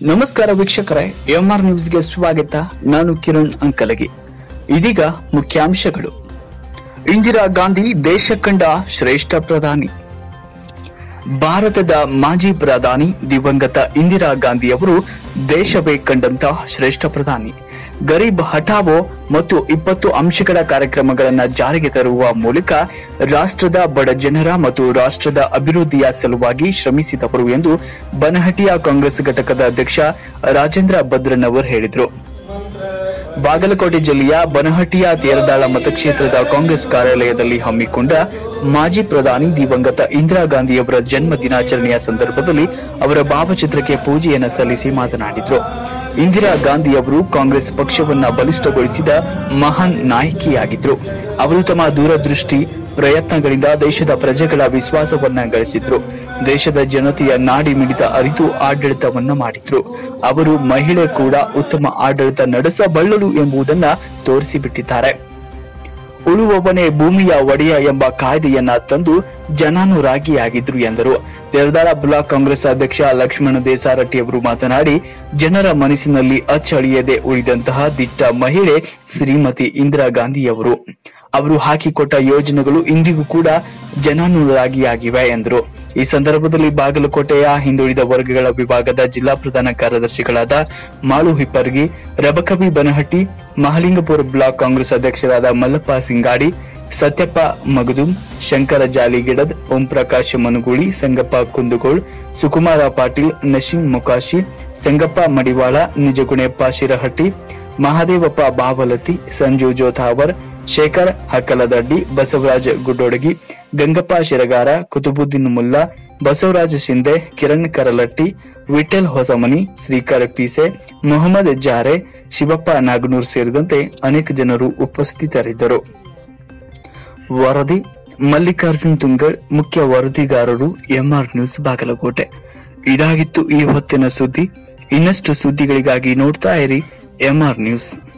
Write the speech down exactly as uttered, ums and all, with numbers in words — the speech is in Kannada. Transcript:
ನಮಸ್ಕಾರ ವೀಕ್ಷಕರೇ, ಎಂಆರ್ ನ್ಯೂಸ್ಗೆ ಸ್ವಾಗತ. ನಾನು ಕಿರಣ್ ಅಂಕಲಗಿ. ಇದೀಗ ಮುಖ್ಯಾಂಶಗಳು. ಇಂದಿರಾ ಗಾಂಧಿ ದೇಶ ಕಂಡ ಶ್ರೇಷ್ಠ ಪ್ರಧಾನಿ. ಭಾರತದ ಮಾಜಿ ಪ್ರಧಾನಿ ದಿವಂಗತ ಇಂದಿರಾ ಗಾಂಧಿ ಅವರು ದೇಶವೇ ಕಂಡಂತಹ ಶ್ರೇಷ್ಠ ಪ್ರಧಾನಿ. ಗರೀಬ್ ಹಠಾವೋ ಮತ್ತು ಇಪ್ಪತ್ತು ಅಂಶಗಳ ಕಾರ್ಯಕ್ರಮಗಳನ್ನು ಜಾರಿಗೆ ತರುವ ಮೂಲಕ ರಾಷ್ಟ್ರದ ಬಡ ಜನರ ಮತ್ತು ರಾಷ್ಟ್ರದ ಅಭಿವೃದ್ಧಿಯ ಸಲುವಾಗಿ ಶ್ರಮಿಸಿದವರು ಎಂದು ಬನಹಟ್ಟಿಯ ಕಾಂಗ್ರೆಸ್ ಘಟಕದ ಅಧ್ಯಕ್ಷ ರಾಜೇಂದ್ರ ಭದ್ರನವರ್ ಹೇಳಿದರು. ಬಾಗಲಕೋಟೆ ಜಿಲ್ಲೆಯ ಬನಹಟ್ಟಿಯ ತೇರದಾಳ ಮತಕ್ಷೇತ್ರದ ಕಾಂಗ್ರೆಸ್ ಕಾರ್ಯಾಲಯದಲ್ಲಿ ಹಮ್ಮಿಕೊಂಡ ಮಾಜಿ ಪ್ರಧಾನಿ ದಿವಂಗತ ಇಂದಿರಾ ಗಾಂಧಿಯವರ ಜನ್ಮ ದಿನಾಚರಣೆಯ ಸಂದರ್ಭದಲ್ಲಿ ಅವರ ಭಾವಚಿತ್ರಕ್ಕೆ ಪೂಜೆಯನ್ನು ಸಲ್ಲಿಸಿ ಮಾತನಾಡಿದರು. ಇಂದಿರಾ ಗಾಂಧಿ ಅವರು ಕಾಂಗ್ರೆಸ್ ಪಕ್ಷವನ್ನ ಬಲಿಷ್ಠಗೊಳಿಸಿದ ಮಹಾನ್ ನಾಯಕಿಯಾಗಿದ್ರು. ಅವರು ತಮ್ಮ ದೂರದೃಷ್ಟಿ ಪ್ರಯತ್ನಗಳಿಂದ ದೇಶದ ಪ್ರಜೆಗಳ ವಿಶ್ವಾಸವನ್ನ ಗಳಿಸಿದ್ರು. ದೇಶದ ಜನತೆಯ ನಾಡಿ ಮಿಡಿತ ಅರಿತು ಆಡಳಿತವನ್ನ ಮಾಡಿದ್ರು. ಅವರು ಮಹಿಳೆ ಕೂಡ ಉತ್ತಮ ಆಡಳಿತ ನಡೆಸಬಲ್ಲಳು ಎಂಬುದನ್ನ ತೋರಿಸಿಬಿಟ್ಟಿದ್ದಾರೆ. ಉಳುವವನೇ ಭೂಮಿಯ ಒಡೆಯ ಎಂಬ ಕಾಯ್ದೆಯನ್ನ ತಂದು ಜನಾನುರಾಗಿಯಾಗಿದ್ರು ಎಂದರು. ತೇರದಾಳ ಬ್ಲಾಕ್ ಕಾಂಗ್ರೆಸ್ ಅಧ್ಯಕ್ಷ ಲಕ್ಷ್ಮಣ ದೇಸಾರಟ್ಟಿ ಅವರು ಮಾತನಾಡಿ, ಜನರ ಮನಸ್ಸಿನಲ್ಲಿ ಅಚ್ಚಳಿಯದೆ ಉಳಿದಂತಹ ದಿಟ್ಟ ಮಹಿಳೆ ಶ್ರೀಮತಿ ಇಂದಿರಾ ಗಾಂಧಿಯವರು. ಅವರು ಹಾಕಿಕೊಟ್ಟ ಯೋಜನೆಗಳು ಇಂದಿಗೂ ಕೂಡ ಜನಾನುರಾಗಿಯಾಗಿವೆ ಎಂದರು. ಈ ಸಂದರ್ಭದಲ್ಲಿ ಬಾಗಲಕೋಟೆಯ ಹಿಂದುಳಿದ ವರ್ಗಗಳ ವಿಭಾಗದ ಜಿಲ್ಲಾ ಪ್ರಧಾನ ಕಾರ್ಯದರ್ಶಿಗಳಾದ ಮಾಳು ಹಿಪ್ಪರ್ಗಿ, ರಬಕವಿ ಬನಹಟ್ಟಿ, ಮಹಲಿಂಗಪುರ ಬ್ಲಾಕ್ ಕಾಂಗ್ರೆಸ್ ಅಧ್ಯಕ್ಷರಾದ ಮಲ್ಲಪ್ಪ ಸಿಂಗಾಡಿ, ಸತ್ಯಪ್ಪ ಮಗದುಂ, ಶಂಕರ ಜಾಲಿಗಿಡದ್, ಓಂ ಪ್ರಕಾಶ್ ಮನುಗೂಳಿ, ಸಂಗಪ್ಪ ಕುಂದಗೋಳ್, ಸುಕುಮಾರ ಪಾಟೀಲ್, ನಶೀಂ ಮೊಕಾಶಿ, ಸಂಗಪ್ಪ ಮಡಿವಾಳ, ನಿಜಗುಣೆಪ್ಪ ಶಿರಹಟ್ಟಿ, ಮಹಾದೇವಪ್ಪ ಬಾವಲತಿ, ಸಂಜು ಜೋತಾವರ್, ಶೇಖರ್ ಹಕ್ಕಲದಡ್ಡಿ, ಬಸವರಾಜ್ ಗುಡ್ಡೋಡಗಿ, ಗಂಗಪ್ಪ ಶಿರಗಾರ, ಕುತುಬುದ್ದೀನ್ ಮುಲ್ಲಾ, ಬಸವರಾಜ್ ಶಿಂದೆ, ಕಿರಣ್ ಕರಲಟ್ಟಿ, ವಿಠಲ್ ಹೊಸಮನಿ, ಶ್ರೀಕರ್ ಪೀಸೆ, ಮೊಹಮ್ಮದ್ ಜಾರೆ, ಶಿವಪ್ಪ ನಾಗನೂರ್ ಸೇರಿದಂತೆ ಅನೇಕ ಜನರು ಉಪಸ್ಥಿತರಿದ್ದರು. ವರದಿ ಮಲ್ಲಿಕಾರ್ಜುನ್ ತುಂಗಡ್, ಮುಖ್ಯ ವರದಿಗಾರರು, ಎಂಆರ್ ನ್ಯೂಸ್ ಬಾಗಲಕೋಟೆ. ಇದಾಗಿತ್ತು ಈ ಹೊತ್ತಿನ ಸುದ್ದಿ. ಇನ್ನಷ್ಟು ಸುದ್ದಿಗಳಿಗಾಗಿ ನೋಡ್ತಾ ಇರಿ ಎಂಆರ್ ನ್ಯೂಸ್.